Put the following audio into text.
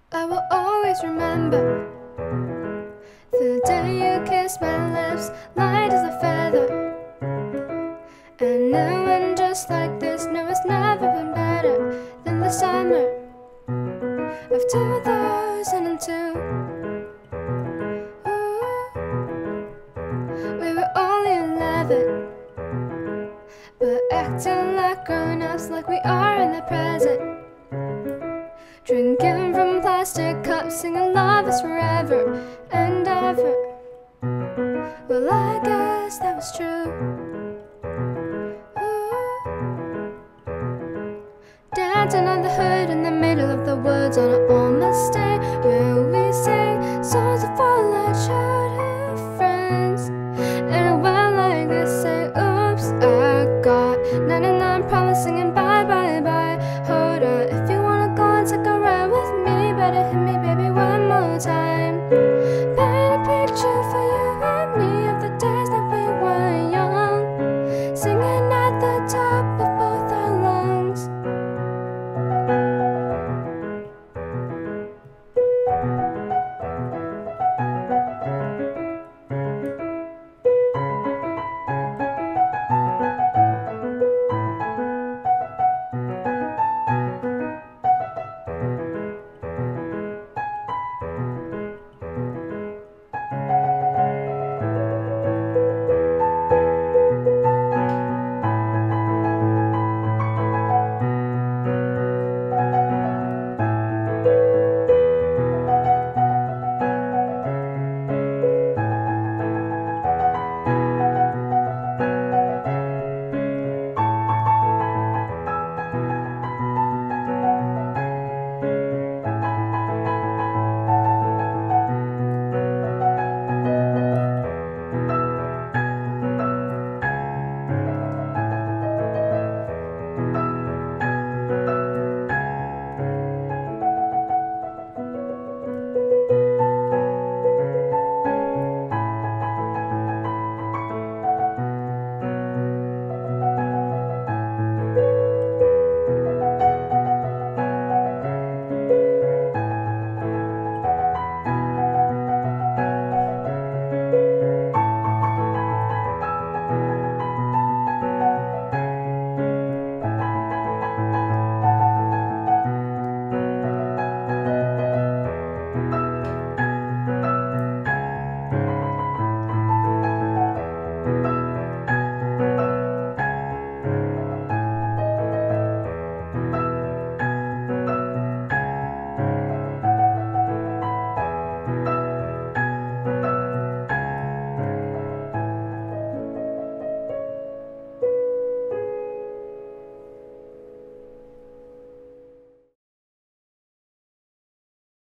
I will always remember the day you kissed my lips, light as a feather. And it went just like this. No, it's never been better than the summer of 2002. We were only 11, but acting like grown-ups, like we are in the present. Drinking from plastic cups, singing love is forever and ever. Well, I guess that was true. Dancing on the hood in the middle of the woods on an almost day where we sing songs that fall like childhood friends. And it went like this, say, oops, I got 99 promising and bye, bye, bye. Hold on, if you wanna go and take a ride with me, better hit me, baby, one more time.